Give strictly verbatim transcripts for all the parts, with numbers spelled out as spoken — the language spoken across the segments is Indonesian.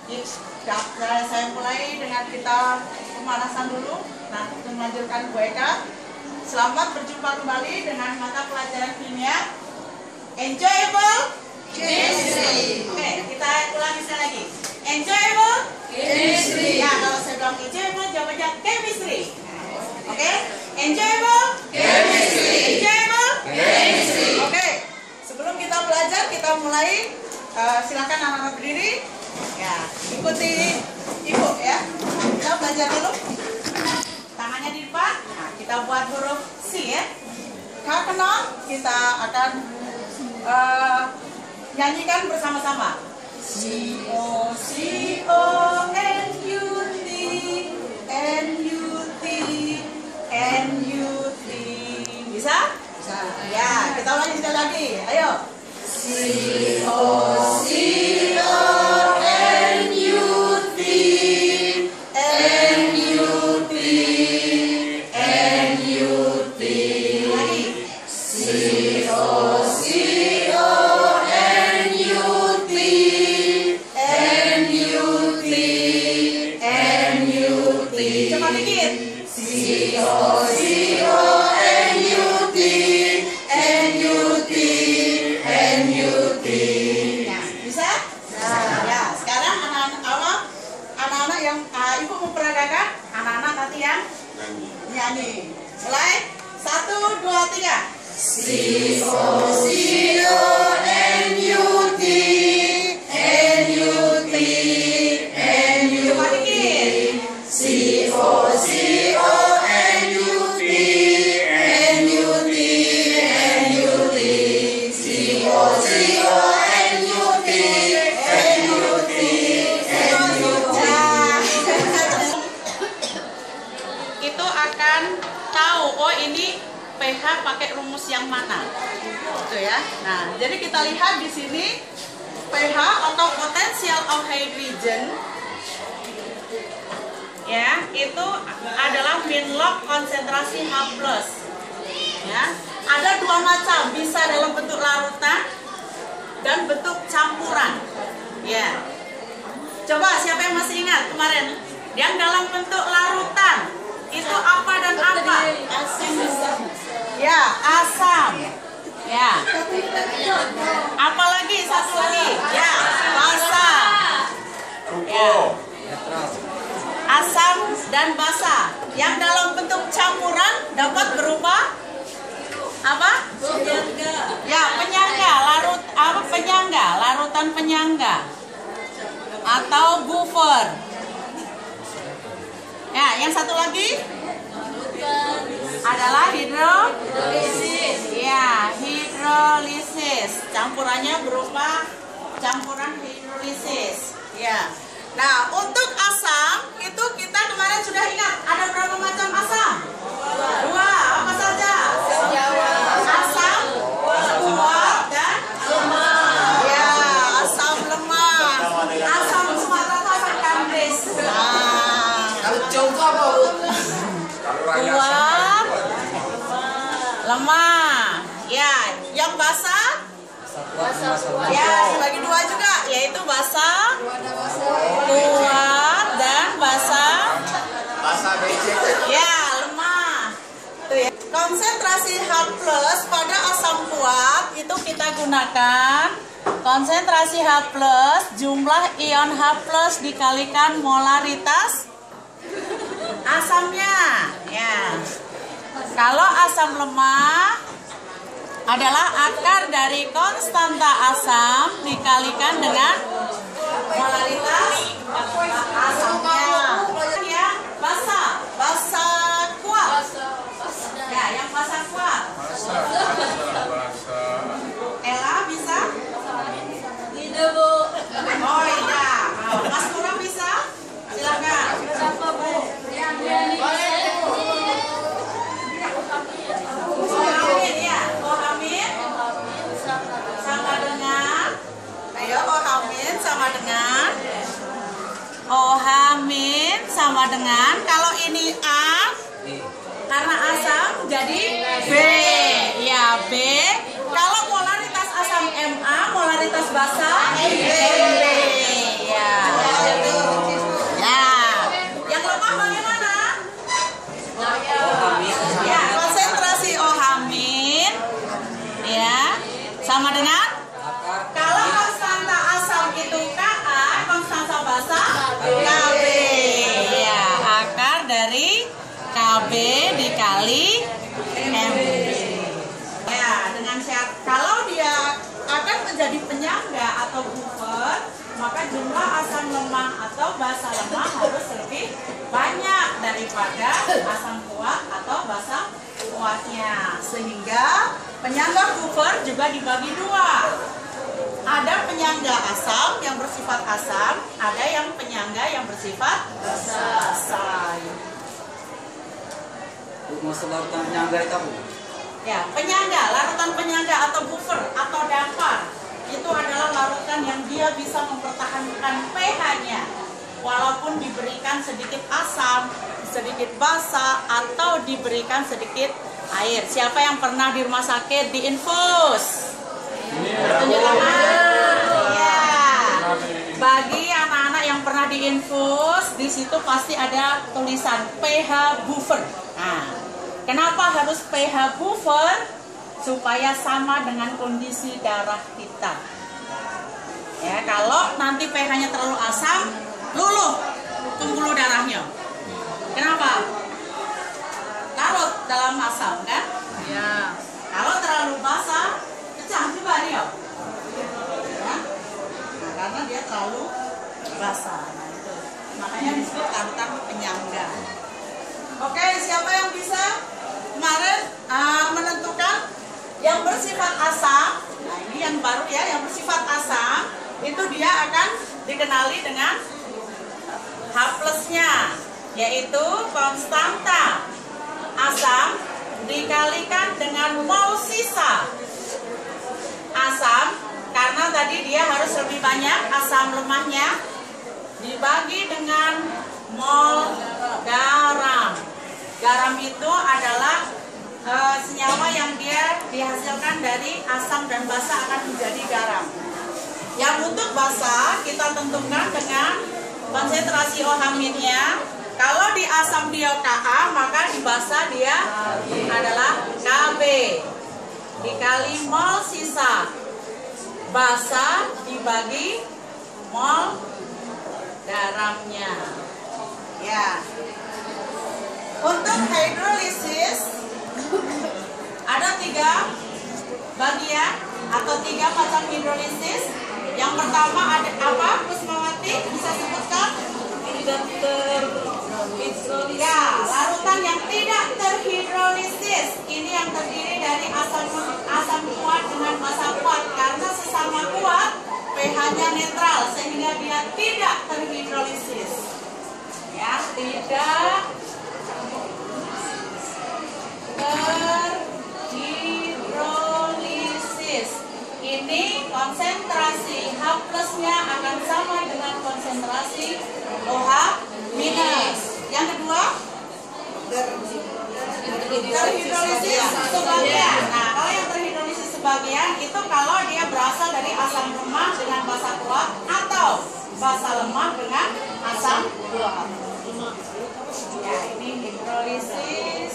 Saya mulai dengan kita pemanasan dulu. Nah, untuk melanjutkan Bu Eka. Selamat berjumpa kembali dengan mata pelajaran kimia Enjoyable Chemistry. Oke, kita ulangi sekali lagi. Enjoyable Chemistry. Ya, kalau saya bilang enjoyable, jawabnya chemistry. Oke, enjoyable chemistry. Enjoyable chemistry. Oke, sebelum kita belajar, kita mulai. Uh, silakan anak-anak berdiri. Ya, ikuti ibu ya. Kita belajar dulu. Tangannya di depan. Nah, kita buat huruf C ya. Kalau kenal, kita akan uh, nyanyikan bersama-sama. C O C O N U T N U T N U T. Bisa? Bisa. Ya, kita ulangi sekali lagi. Ayo. C O C O N U T N U T N U T. Lagi. C O C O N U T N U T N U T. Cepat dikit. C O C O N U T N U T N U T. Ya, bisa? Nah, ya, sekarang anak-anak awal, anak-anak yang uh, ibu memperagakan, anak-anak nanti yang nyanyi. Mulai, satu, dua, tiga. C O C O N U T N U T N U T. Coba dikit. C O C O N U T N U T N U T. C O C O N U T N U T N U T. Itu akan tahu, oh ini pH pakai rumus yang mana, gitu ya. Nah, jadi kita lihat di sini pH atau potential of hydrogen, ya, itu adalah min log konsentrasi H plus. Ya, ada dua macam, bisa dalam bentuk larutan dan bentuk campuran. Ya, coba siapa yang masih ingat kemarin yang dalam bentuk larutan itu apa dan apa? Ya, asam. Ya. Apalagi satu lagi? Ya, basa. Ya. Asam dan basa. Yang dalam bentuk campuran dapat berupa apa? Ya, penyangga, larut apa penyangga, larutan penyangga. Atau buffer. Ya, yang satu lagi adalah hidrolisis. Ya, hidrolisis. Campurannya berupa campuran hidrolisis. Ya. Nah, untuk asam itu kita kemarin sudah ingat ada berapa macam asam? Dua. Apa saja? Asam kuat dan lemah. Ya, asam lemah. Asam Sumatera atau asam Kambris. Nah, contoh apa, Bu? kuat, lemah. Ya, yang basah? Ya, dibagi dua juga, yaitu basah, kuat, dan basah. Ya, lemah. Tuh ya. Konsentrasi H plus pada asam kuat itu kita gunakan konsentrasi H plus jumlah ion H plus dikalikan molaritas asamnya. Ya. Kalau asam lemah adalah akar dari konstanta asam dikalikan dengan molaritas asamnya. Ya, basah, basah kuat. Ya, yang basah kuat. Ella bisa? Tidak, Bu. Oh iya. Mas Nura bisa? Silakan. Siapa, Bu? Boleh. Kohamin ya, kohamin sama dengan, ayo kohamin sama dengan, kohamin sama dengan, kalau ini A, karena asam jadi B, ya B. Kalau molaritas asam M A, molaritas basa M B, ya. K B dikali M B. Ya, dengan syarat kalau dia akan menjadi penyangga atau buffer, maka jumlah asam lemah atau basa lemah harus lebih banyak daripada asam kuat atau basa kuatnya. Sehingga penyangga buffer juga dibagi dua. Ada penyangga asam yang bersifat asam, ada yang penyangga yang bersifat basa. Masalah larutan penyangga itu apa? Ya, penyangga, larutan penyangga atau buffer atau dampar itu adalah larutan yang dia bisa mempertahankan pH-nya walaupun diberikan sedikit asam, sedikit basa atau diberikan sedikit air. Siapa yang pernah di rumah sakit diinfus? Tunjukkan. Ya. Bagi anak-anak yang pernah diinfus, di situ pasti ada tulisan pH buffer. Nah, kenapa harus pH buffer? Supaya sama dengan kondisi darah kita. Ya, kalau nanti pH-nya terlalu asam, luluh pembuluh darahnya. Kenapa? Larut dalam asam, kan? Ya. Kalau terlalu basah, pecah juga dia. Ya. Nah, karena dia terlalu basah. Nah, itu. Makanya disebut larutan penyangga. Oke, siapa yang bisa kemarin uh, menentukan yang bersifat asam? Nah, ini yang baru ya, yang bersifat asam itu dia akan dikenali dengan H plusnya, yaitu konstanta asam dikalikan dengan mol sisa asam, karena tadi dia harus lebih banyak asam lemahnya, dibagi dengan mol garam. Garam itu adalah e, senyawa yang dia dihasilkan dari asam dan basa akan menjadi garam. Yang untuk basa kita tentukan dengan konsentrasi O H-nya. Kalau di asam dia Ka, maka di basa dia adalah K B dikali mol sisa basa dibagi mol garamnya. Ya. Untuk hidrolisis ada tiga bagian atau tiga macam hidrolisis. Yang pertama ada apa? Kusmawati bisa sebutkan? Tidak terhidrolisis. Ya, larutan yang tidak terhidrolisis. Ini yang terdiri dari asam asam kuat dengan basa kuat, karena sesama kuat pH-nya netral sehingga dia tidak terhidrolisis. Ya, tidak terhidrolisis. Ini konsentrasi H plusnya akan sama dengan konsentrasi O H minus. Yang kedua, terhidrolisis sebagian. Nah, kalau yang terhidrolisis sebagian itu kalau dia berasal dari asam lemah dengan basa kuat atau basa lemah dengan asam kuat. Ya, ini hidrolisis.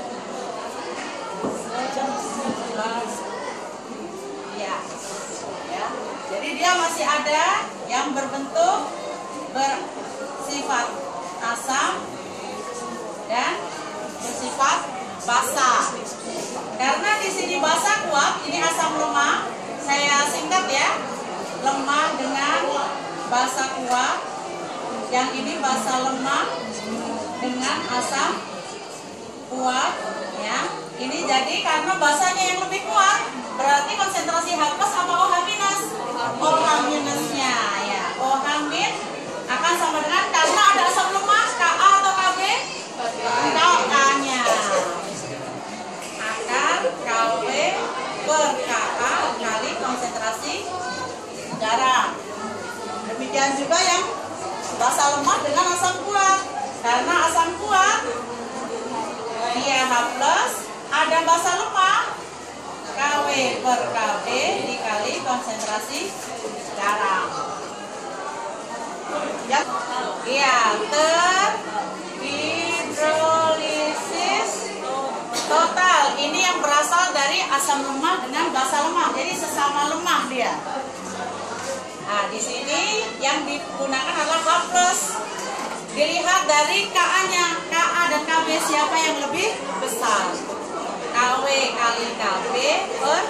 Ya. Ya. Jadi dia masih ada yang berbentuk bersifat asam dan bersifat basa. Karena di sini basa kuat, ini asam lemah. Saya singkat ya. Lemah dengan basa kuat. Yang ini basa lemah dengan asam kuat, ya. Ini jadi karena basanya yang lebih kuat, berarti konsentrasi H plus sama O H minus. O H minusnya ya, O H min akan sama dengan, karena ada asam lemah Ka atau Kb? Ka-nya akan Kb per Ka kali konsentrasi garam. Demikian juga yang basa lemah dengan asam kuat, karena asam kuat dia H plus, ada basa lemah Kw per Kb dikali konsentrasi garam. Ya, iya, terhidrolisis total. Ini yang berasal dari asam lemah dengan basa lemah, jadi sesama lemah dia. Nah, di sini yang digunakan adalah H plus. Dilihat dari Ka-nya, Ka dan Kb siapa yang lebih besar? K W kali K B per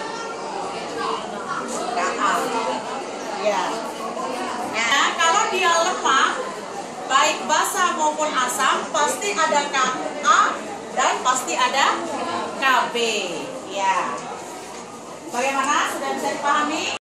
K A. Ya. Nah, kalau dia lemah, baik basa maupun asam, pasti ada K A dan pasti ada K B. Ya. Bagaimana? Sudah bisa dipahami?